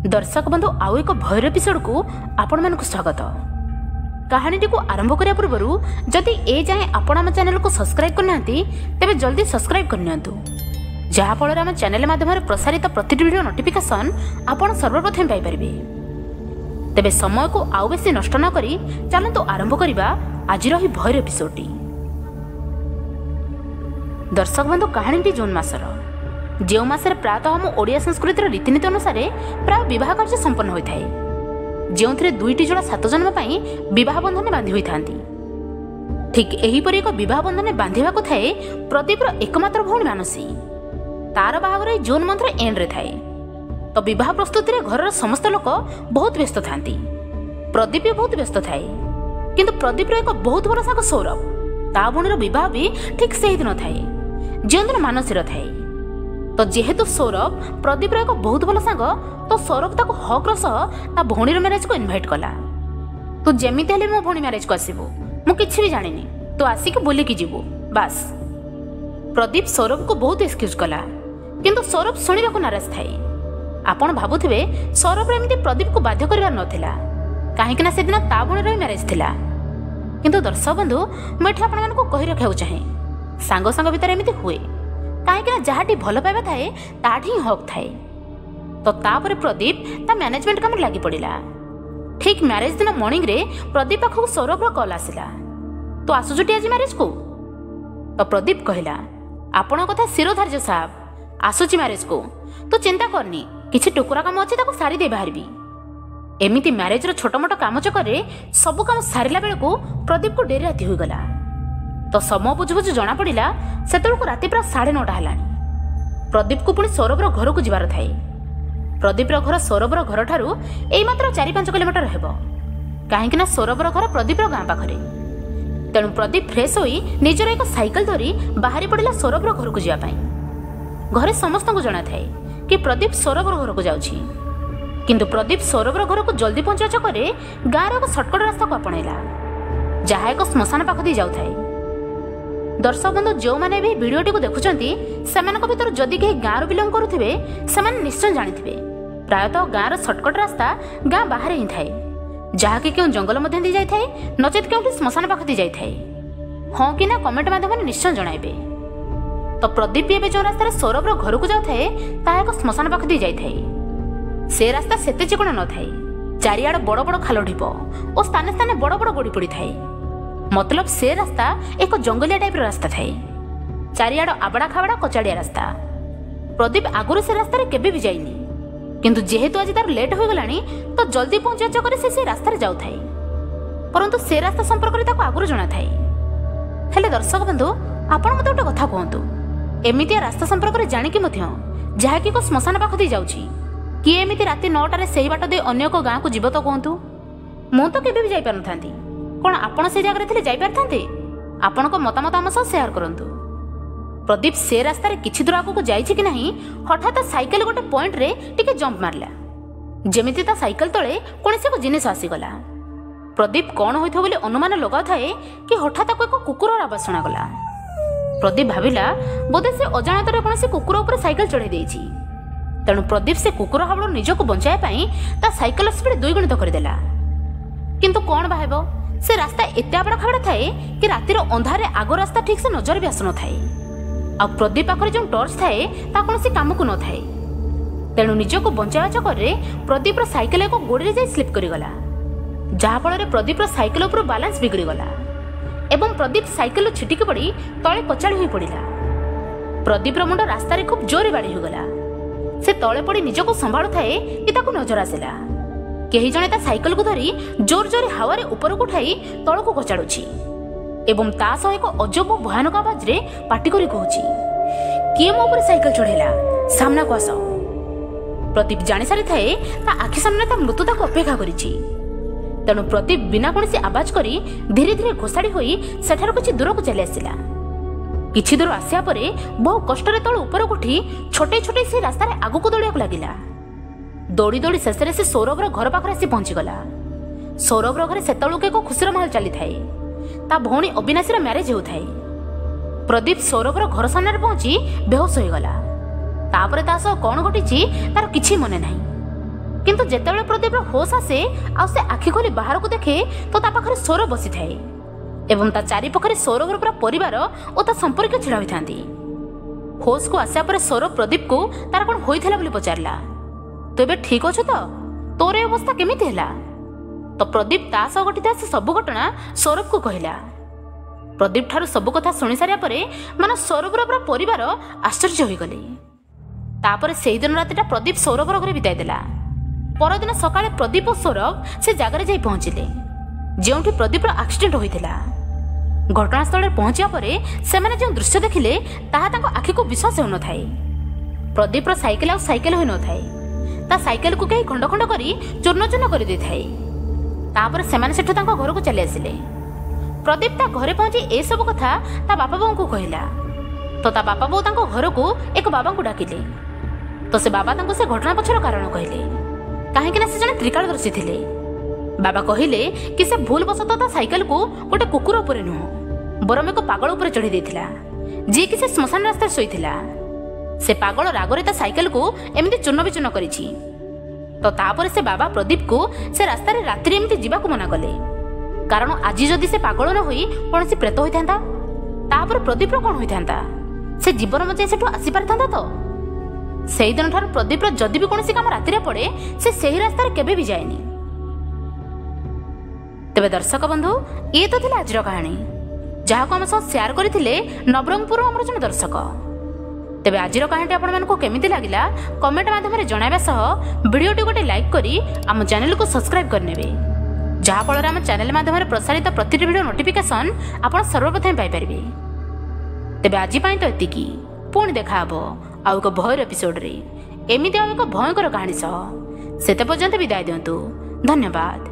दर्शक बंधु आउ एक भयर एपिसोड को आपण मानक स्वागत। कहानी को आरंभ करिया पूर्व जदि ए जाए आपण आम चैनल को सब्सक्राइब करना तेबे जल्दी सब्सक्राइब करनियंतु, जहा फल आम चैनल माध्यम प्रसारित प्रतिटी वीडियो नोटिफिकेशन आपण सर्वप्रथम पाई परिबे। तेबे समय को आउ बेसी नष्ट न करी चलंतु आरंभ करिबा आजिर ही भयर एपिसोड। दर्शक बंधु कहानी जून मासर जो मासरे प्रायतः हम ओडिया संस्कृतिर रीतिनीति अनुसार प्राय बह कार्य संपन्न होता है, जो दुईटी जोड़ा 7 जन्म बह बंधन बांधि होता। ठीक एहीपरि एक बह बंधन बांधा थाए प्रदीप एकमात्र भौणी मानसी। तार बाहागर जून मंथ एंड रे थाए, तो बह प्रस्तुति घर समस्त लोक बहुत व्यस्त था। प्रदीप भी बहुत व्यस्त थाए, किंतु प्रदीप एक बहुत बड़ साग सौरभ ता भौणीर बह भी ठीक से दिन थाए जो दिन मानसीर थाए। तो जेहेतु सौरभ प्रदीप एक बहुत भल सांग, तो सौरभ ताको हक सह ता भौणीर मैरेज को इनवाइट कला। तू जेमिति हेले मो भौणी मैरेज को आसीबो, मु किछि भी जानिनी, तू आसिक बोलिकी जीवो बास। प्रदीप सौरभ को बहुत एक्सक्यूज कला, किंतु सौरभ सुनिबाको नाराज थाए। आपण भाबुथिबे सौरभ एमिति प्रदीप को बाध्य करबार नथिला, काहेकि ना सेदिन ता भौणीर मैरेज थिला। किंतु दर्शक बंधु मु एठी आपण मानको कहि रखियाउ चाहे, सांग सांग भितर एमिति हुए, काहेकि जहाटी भल पाइबा थाए ताठी हक थाए। तो तापर प्रदीप ता मैनेजमेंट काम लागी पड़िला। ठीक मैरेज दिन मॉर्निंग रे प्रदीप पाखु सौरभ कॉल आसिला, तो आसुजुटी आज मैरेज को? तो प्रदीप कहला, आपण कथा शिरोधार्य साहब, आसुची मैरेज को, तो चिंता करनी, किछि टुकुरा काम अछि ताको सारी दे बाहरबी। एमिति मैरेज रो छोट मोट काम चकरे सब काम सारिला बेल को प्रदीप को डेरी राति होई गला। तो समय बुझ बुझ जना पड़ा सेतु राति प्राय 9:30 है। प्रदीप को पुणी सौरभ घर को जीवार थाए। प्रदीप घर सौरभ घर ठारू एई मात्र 4-5 किलोमीटर हेबो, कहीं सौरभ घर प्रदीप गाँ पाखरे। तेणु प्रदीप फ्रेश होई निजर एक साइकेल धरी बाहरी पड़ा सौरभ घर को जावाई। घरे समस्त को जना थाए कि प्रदीप सौरभ घर को जाउछि, किंतु प्रदीप सौरभ घर को जल्दी पहुंचा चक्कर गाँव एक सर्टकट रास्ता को आपणैला, जहाँ एक श्मशान पाख दी जाउथाए। दर्शक बंधु जो मैंने भी वीडियोटी को देखुचंती सेमानक भितर जदि केही गाँव बिलंग करुथिबे सेमाने निश्चय जानिथिबे प्रायतः गाँव सर्टकट रास्ता गाँ बाहर ही थाए, जहाँकि क्यों जंगल मध्य दी जाय थाए नचेत क्योंकि श्मशान पाख दी जाय थाए। हाँ कि ना कमेंट माध्यम निश्चय जणाइबे। तो प्रदीप एबे जो रास्ता सौरभ घर को जाए ताहा एक श्मशान पाख दी जाय थाए। से रास्ता सेते चिकण न थाए, चारिआड बड़ बड़ खाल ढिप और स्थाने स्थाने बड़ बड़ गोड़ी पड़ी थाए। मतलब से रास्ता एक जंगलिया टाइप रास्ता थाए, चारिआड आबड़ा खाबड़ा कचाड़िया रास्ता। प्रदीप आगुरी से रास्ता केबे भी जाइनी, किंतु जेहेतु आज तार लेट हो गलानी तो जल्दी पहुंचा चक्कर से रास्ता जाऊ थाए, परंतु से रास्ता संपर्क में ताको आगुरी जଣା थाए। हेले दर्शक बंधु आपण मते गोटे कथा कहंतु, एमितिया रास्ता संपर्क में जानिकी मध्य जहाँकि को श्मशान पाख दी जाउछि, कि एमिति राति 9टारे सेही बाट दे अन्य एक गाँ को जीव तो कहंतु? मु तो केबे भी जाई पारनथांती, कौन आपण से जगह थे जाई पारथांते? आपण को मतामत आम सह शेयर करंतु। प्रदीप से रास्ता रे किछि दूर आगु को जाइछि कि नहीं, हठात साइकेल गोटे पॉइंट रे टिके जंप मारला, जेमिति ता साइकेल तळे कोनसे को जिनिस आसी गला। प्रदीप कौन होइथो बोली अनुमान लगा थाए कि हठात को एक कुकुरर आवाज सुना गला। प्रदीप भाविला बोधे से अजाणतरे कोनसे कुकुर ऊपर साइकेल चढ़ाई देइछि। तेणु प्रदीप से कुकुर हावड़ निजको बंचाया पाई ता साइकेल स्पीड 2 गुणित करदेला। किंतु कौन भाइबो से रास्ता एते आबड़ा खाबड़ा थाए कि रातिर अंधारे आगो रास्ता ठीक से नजर भी आसु न थाए। आ प्रदीप पाखरे जो टॉर्च थाए ता कोनोसी काम को न थाए। तेणु निजको बंचावा चक्कर रे प्रदीप रो साइकेल एक गोड़ी रे जाई स्लिप करी गला, जहा फल रे प्रदीप रो साइकेल ऊपर बैलेंस बिगड़ी गला एवं प्रदीप साइकेल छिटिकी पड़ी तळे कचाड़ी होई पड़िला। प्रदीप रो मुंड रास्ता रे खूब जोरे बाड़ी हो गला। से तळे पड़ी निजको संभाळु थाए कि ताको नजर आसिला केही जणे ता साइकेल को धरी जोर जोर हावारे ऊपर को उठाई तळ को कचाड़ुछि एवं ता सह एक अजब भयानक आवाज रे पाटी करी कहूछि, किए मो ऊपर साइकेल चढ़ेला, सामना को आस। प्रदीप जानि सारी थाए ता आखि सामने ता मृत्यु ताको अपेक्षा करिछि। तेणु प्रदीप बिना कोनोसी आवाज करी धीरे धीरे घोषाड़ी होई सेठार किछि दूर को चली आसिला। किछि दूर आसिया परे बहु कष्ट रे तळ ऊपर को उठी छोटे छोटे से रास्ता रे आगु को दौड़िया लागिला। दौड़ी दौड़ी शेष से सौरभ घर पाखे आसी पहुंची गला। सौरभ घर सेतुक एक खुशीर माहौल चली थाए, ता भौणी अविनाशी मैरेज होता है। प्रदीप सौरभ घर सामने पहुंची बेहोश हो गला। तापर ता सह कौन घटी तार किछि मने नाही। କିନ୍ତୁ ଯେତେବେଳେ ପ୍ରଦୀପର ହୋସ୍ ଆସେ ଆଉ ସେ ଆଖି ଖୋଲି ବାହାରକୁ ଦେଖେ ତ ତା ପାଖରେ ସୌରଭ ବସିଥାଏ ଏବଂ ତା ଚାରିପାଖରେ ସୌରଭର ପୁରା ପରିବାର ଓ ତା ସମ୍ପର୍କୀୟ ଛିଡ଼ା ହୋଇଥାନ୍ତି। ହୋସ୍କୁ ଆସିବା ପରେ ସୌରଭ ପ୍ରଦୀପକୁ ତାର କ'ଣ ହୋଇଥିଲା ବୋଲି ପଚାରିଲା। ତୁ ଏବେ ଠିକ୍ ଅଛୁ ତ? ତୋର ଏ ଅବସ୍ଥା କେମିତି ହେଲା? ତ ପ୍ରଦୀପ ତା ସହ ଘଟିଥିବା ସେ ସବୁ ଘଟଣା ସୌରଭକୁ କହିଲା। ପ୍ରଦୀପ ଠାରୁ ସବୁ କଥା ଶୁଣି ସାରିବା ପରେ ସୌରଭର ପୁରା ପରିବାର ଆଶ୍ଚର୍ଯ୍ୟ ହୋଇଗଲେ। ତାପରେ ସେଇଦିନ ରାତିଟା ପ୍ରଦୀପ ସୌରଭର ଘରେ ବିତାଇ ଦେଲା। ପରଦିନ ସକାଳେ ପ୍ରଦୀପ ଓ ସୌରଭ ସେ ଜାଗାରେ ଯାଇ ପହଞ୍ଚିଲେ ଯେଉଁଠି ପ୍ରଦୀପର ଆକ୍ସିଡେଣ୍ଟ ହୋଇଥିଲା। ଘଟଣାସ୍ଥଳରେ ପହଞ୍ଚିବା ପରେ ସେମାନେ ଯେଉଁ ଦୃଶ୍ୟ ଦେଖିଲେ ତାହା ତାଙ୍କ ଆଖିକୁ ବିଶ୍ୱାସ ହେଉନଥାଏ। ପ୍ରଦୀପର ସାଇକେଲ ଆଉ ସାଇକେଲ ହୋଇନଥାଏ, ତା ସାଇକେଲକୁ କେହି ଖଣ୍ଡ ଖଣ୍ଡ କରି ଚୂର୍ଣ୍ଣ ଚୂର୍ଣ୍ଣ କରିଦେଇଥାଏ। ତାପରେ ସେମାନେ ସେଠୁ ତାଙ୍କ ଘରକୁ ଚାଲି ଆସିଲେ। ପ୍ରଦୀପ ତା ଘରେ ପହଞ୍ଚି ଏସବୁ କଥା ତା ବାପା ବୋଉଙ୍କୁ କହିଲା। ତ ତା ବାପା ବୋଉ ତାଙ୍କ ଘରକୁ ଏକ ବାବାଙ୍କୁ ଡାକିଲେ। ତ ସେ ବାବା ତାଙ୍କୁ ସେ ଘଟଣା ପଛର କାରଣ କହିଲେ, କାହିଁକିନା ସେ ଜଣେ ତ୍ରିକାଳଦର୍ଶୀ ଥିଲେ। ବାବା କହିଲେ କି ସେ ଭୁଲ ବଶତଃ ତା ସାଇକେଲକୁ ଗୋଟେ କୁକୁର ଉପରେ ନୁହଁ ବରଂ ଏକ ପାଗଳ ଉପରେ ଚଢ଼େଇ ଦେଇଥିଲା, ଯିଏକି ସେ ଶ୍ମଶାନ ରାସ୍ତାରେ ଶୋଇଥିଲା। ସେ ପାଗଳ ରାଗରେ ତା ସାଇକେଲକୁ ଏମିତି ଚୂର୍ଣ୍ଣ ବିଚୂର୍ଣ୍ଣ କରିଛି। ତ ତାପରେ ସେ ବାବା ପ୍ରଦୀପକୁ ସେ ରାସ୍ତାରେ ରାତିରେ ଏମିତି ଯିବାକୁ ମନା କଲେ, କାରଣ ଆଜି ଯଦି ସେ ପାଗଳ ନ ହୋଇ କୌଣସି ପ୍ରେତ ହୋଇଥାନ୍ତା ତାପରେ ପ୍ରଦୀପର କ'ଣ ହୋଇଥାନ୍ତା? ସେ ଜୀବନ ବଞ୍ଚାଇ ସେଠୁ ଆସିପାରିଥାନ୍ତା ତ? ସେଇଦିନ ଠାରୁ ପ୍ରଦୀପର ଯଦି ବି କୌଣସି କାମ ରାତିରେ ପଡ଼େ ସେ ସେହି ରାସ୍ତାରେ କେବେ ବି ଯାଏନି। ତେବେ ଦର୍ଶକ ବନ୍ଧୁ, ଇଏ ତ ଥିଲା ଆଜିର କାହାଣୀ, ଯାହାକୁ ଆମ ସହ ସେୟାର କରିଥିଲେ ନବରଙ୍ଗପୁର ଆମର ଜଣେ ଦର୍ଶକ। ତେବେ ଆଜିର କାହାଣୀଟି ଆପଣମାନଙ୍କୁ କେମିତି ଲାଗିଲା କମେଣ୍ଟ ମାଧ୍ୟମରେ ଜଣାଇବା ସହ ଭିଡ଼ିଓଟି ଗୋଟେ ଲାଇକ୍ କରି ଆମ ଚ୍ୟାନେଲକୁ ସବସ୍କ୍ରାଇବ୍ କରିନେବେ, ଯାହାଫଳରେ ଆମ ଚ୍ୟାନେଲ ମାଧ୍ୟମରେ ପ୍ରସାରିତ ପ୍ରତିଟି ଭିଡ଼ିଓ ନୋଟିଫିକେସନ୍ ଆପଣ ସର୍ବପ୍ରଥମେ ପାଇପାରିବେ। ତେବେ ଆଜି ପାଇଁ ତ ଏତିକି, ପୁଣି ଦେଖା ହେବ ଆଉ ଏକ ଭୟର ଏପିସୋଡରେ ଏମିତି ଆଉ ଏକ ଭୟଙ୍କର କାହାଣୀ ସହ। ସେତେ ପର୍ଯ୍ୟନ୍ତ ବିଦାୟ ଦିଅନ୍ତୁ। ଧନ୍ୟବାଦ।